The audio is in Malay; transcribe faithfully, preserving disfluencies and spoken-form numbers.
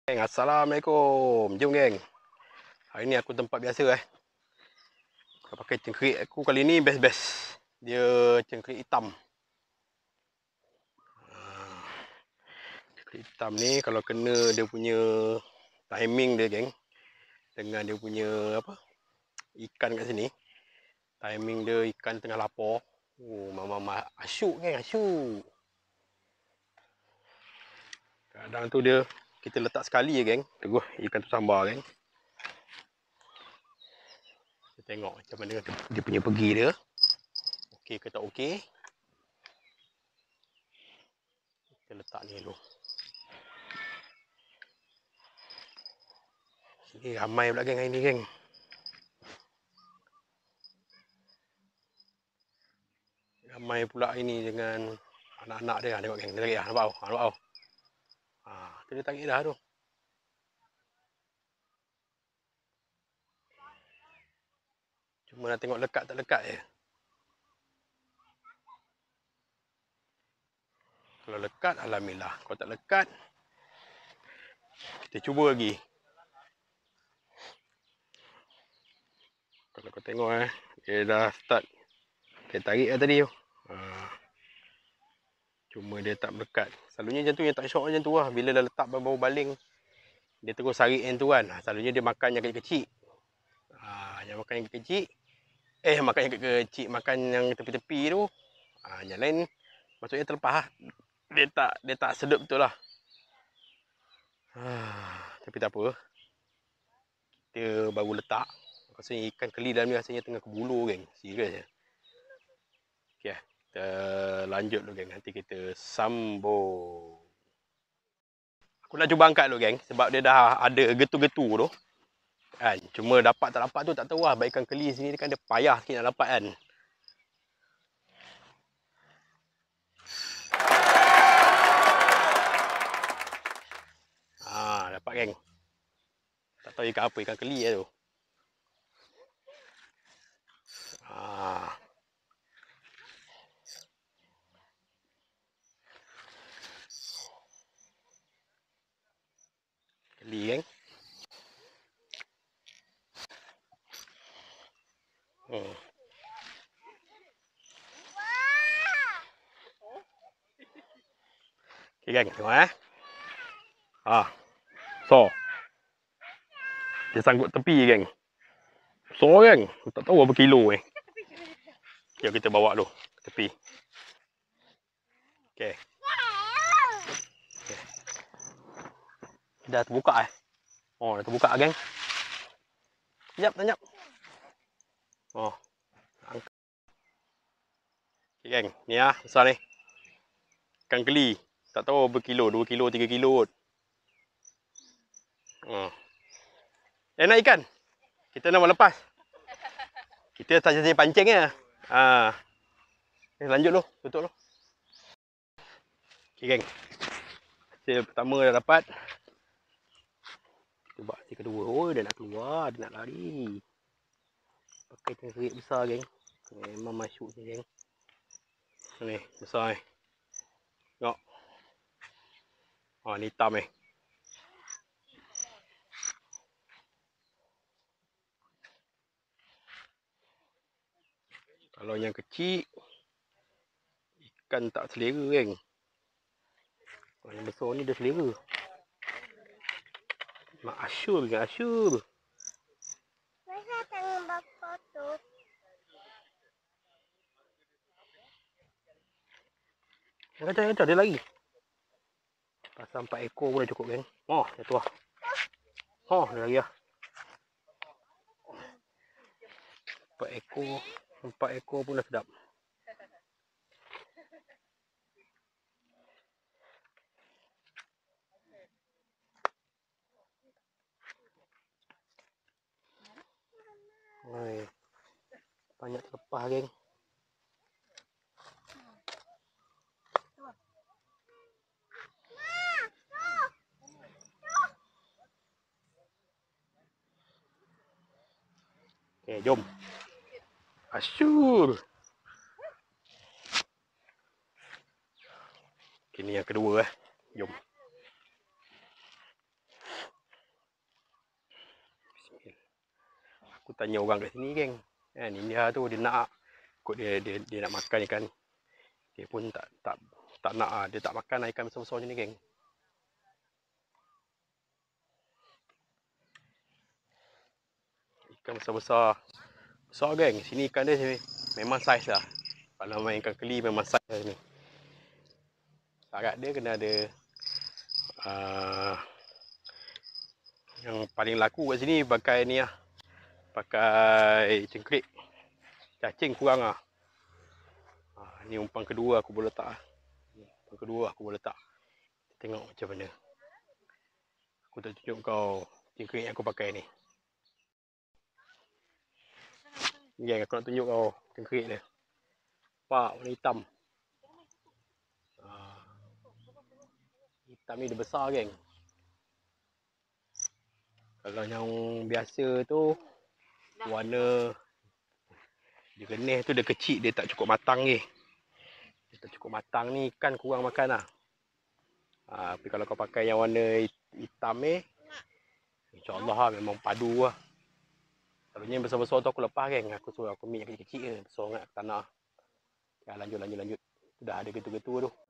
Geng, Assalamualaikum. Jom geng. Hari ni aku tempat biasa eh. Aku pakai cengkerik aku kali ni best-best. Dia cengkerik hitam. Cengkerik hitam ni kalau kena dia punya timing dia geng. Dengan dia punya apa? Ikan kat sini. Timing dia ikan tengah lapar. Oh, mama asyuk geng, asyuk. Kadang tu dia kita letak sekali je geng. Terus ikan tu sambar geng. Kita tengok macam mana dia punya pergi dia. Okey ke tak okey. Kita letak ni dulu. Sini ramai pula geng hari ni geng. Ramai pula ini dengan anak-anak dia. Tengok geng, dia tarik dah. Nampak tau? Ha, nampak tau? Ha, tu dia tarik dah tu. Cuma nak tengok lekat tak lekat je. Kalau lekat, alhamdulillah. Kalau tak lekat, kita cuba lagi. Kalau kau tengok eh, dia dah start. Dia tarik dah tadi tu. Ha. Cuma dia tak melekat. Selalunya macam tu, yang tak syok macam tu lah. Bila dah letak bau baling, dia terus tarik yang tu kan. Selalunya dia makan yang kecil-kecil. Ha, yang makan yang kecil. Eh, makan yang kecil. Makan yang tepi-tepi tu. Ha, yang lain, maksudnya terlepas lah. Dia tak, dia tak sedap betul lah. Ha, tapi tak apa. Kita baru letak. Rasanya ikan keli dalam ni rasanya tengah kebulu geng. Serius je. Okay, kita lanjut dulu geng. Nanti kita sambung. Aku nak cuba angkat dulu geng. Sebab dia dah ada getu-getu tu. Kan? Cuma dapat tak dapat tu tak tahu lah. Sebab ikan keli sini kan dia payah sikit nak dapat kan. Ha, dapat geng. Tak tahu ikan apa. Ikan keli lah tu. Ha. Keli geng. Hmm. Okay geng, tengok eh. Ha. So. Dia sangkut tepi geng. So geng. Tak tahu berapa kilo eh. Jom kita bawa dulu ke tepi. Okay. Okay. Dah terbuka eh. Oh, dah terbuka geng. Sekejap, sekejap. Oh. Angkat. Okay geng, ni lah besar ni. Ikan keli. Tak tahu berapa kilo, dua kilo, tiga kilo kot. Oh. Enak ikan. Kita nak lepas. Kita tak jadi pancing je. Ha. Eh, lanjut dulu, tutup dulu. Okay geng. Hasil pertama dah dapat. Kita buat hasil kedua. Oh, dia nak keluar, dia nak lari. Pakai cengkerik besar geng. Memang masyuk ni geng. Ni, besar ni. Tengok. Oh, ni hitam ni. Kalau yang kecil, ikan tak selera geng. Kalau yang besar ni dia selera. Mak asyur geng, asyur. Masa tengok bapak tu. Yang kacau, yang kacau, dia lari. Pasal empat ekor pun dah cukup geng. Oh, jatuh lah. Oh, dia lari lah. Empat ekor. Empat ekor pun dah sedap. Oi. Banyak terlepas geng. Okay, jom. Asyur. Okay, ni yang kedua eh. Jom. tanya orang kat sini, geng. Kan India tu dia nak kot dia dia dia nak makan ikan. Dia pun tak tak tak nak ah, dia tak makan ikan besar-besar macam ni, geng. Ikan besar-besar. Besar, geng. Sini ikan dia memang saiz lah. Kalau main ikan keli memang saiz lah ni. Syarat dia kena ada uh, yang paling laku kat sini pakai ni lah. Pakai cengkrik. Cacing kurang lah. Ha, ni umpan kedua aku boleh letak lah. Umpan kedua aku boleh letak. Tengok macam mana. Aku tak tunjuk kau cengkrik yang aku pakai ni. Ni yang aku nak tunjuk kau cengkrik dia. Nampak warna hitam. Ha. Hitam ni dia besar, geng. Kalau yang biasa tu warna dia kenih tu dia kecil, dia tak cukup matang ni. Dia tak cukup matang ni ikan kurang makan lah. Ha, tapi kalau kau pakai yang warna hitam ni, insyaAllah lah memang padu lah. Selalunya yang besar-besar tu aku lepas, geng. Aku suruh aku ambil yang kecil-kecil je. Besar sangat aku tak nak. Ya, lanjut, lanjut, lanjut. Dah ada getu-getu tu.